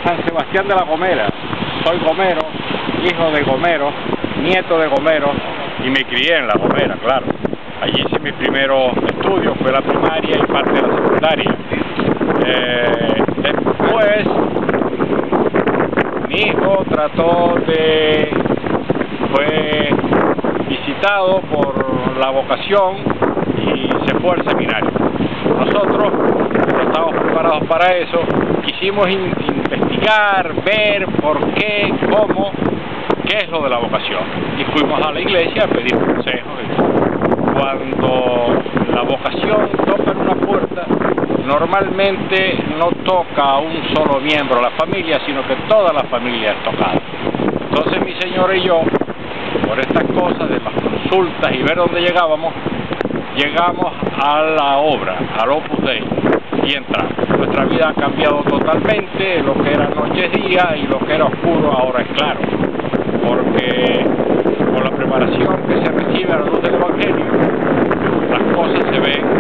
San Sebastián de la Gomera. Soy gomero, hijo de gomero, nieto de gomero, y me crié en La Gomera, claro. Allí hice mis primeros estudios, fue la primaria y parte de la secundaria. Después, mi hijo fue visitado por la vocación y se fue al seminario. Nosotros, no estábamos preparados para eso, quisimos investigar, ver por qué, cómo, qué es lo de la vocación. Y fuimos a la iglesia a pedir consejos. Cuando la vocación toca en una puerta, normalmente no toca a un solo miembro de la familia, sino que toda la familia es tocada. Entonces mi señora y yo, por estas cosas de las consultas y ver dónde llegamos a la obra, al Opus Dei, y entramos. Nuestra vida ha cambiado totalmente, lo que era noche es día y lo que era oscuro ahora es claro, porque con la preparación que se recibe a la luz del Evangelio, las cosas se ven